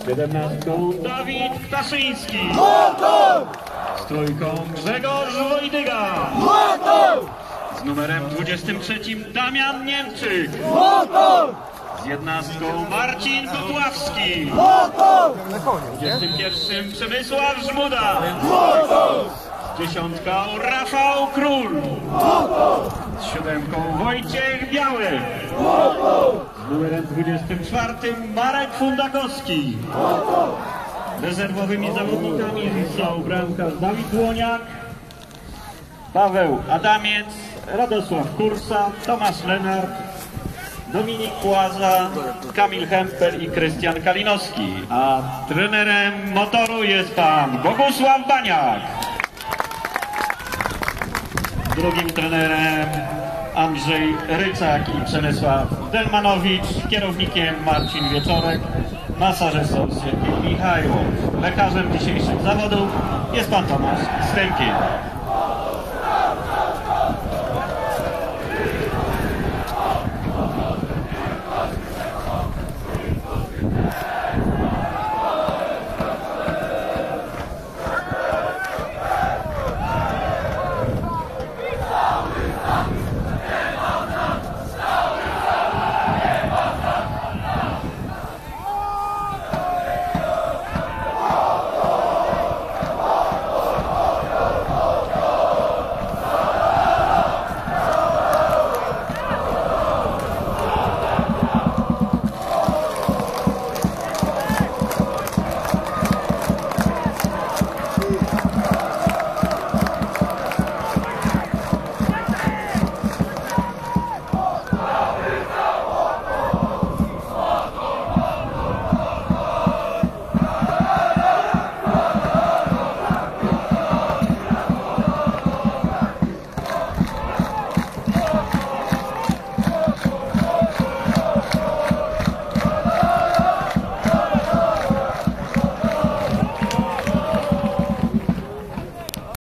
17 Dawid Ptaszyński. Z trójką Grzegorz Wojdyga. Z numerem 23 Damian Niemczyk. Z 11 Marcin Kotławski. Z 21 Przemysław Żmuda. Z 10 Rafał Król. Z 7 Wojciech Biały. Z numerem 24 Marek Fundakowski. Rezerwowymi zawodnikami są bramkarz Dawid Łoniak, Paweł Adamiec, Radosław Kursa, Tomasz Lenart, Dominik Płaza, Kamil Hempel i Krystian Kalinowski. A trenerem motoru jest pan Bogusław Baniak. Drugim trenerem Andrzej Rycak i Przemysław Delmanowicz. Kierownikiem Marcin Wieczorek. Masażystą Siergiej Michajłow. Lekarzem dzisiejszych zawodów jest pan Tomasz Stępień.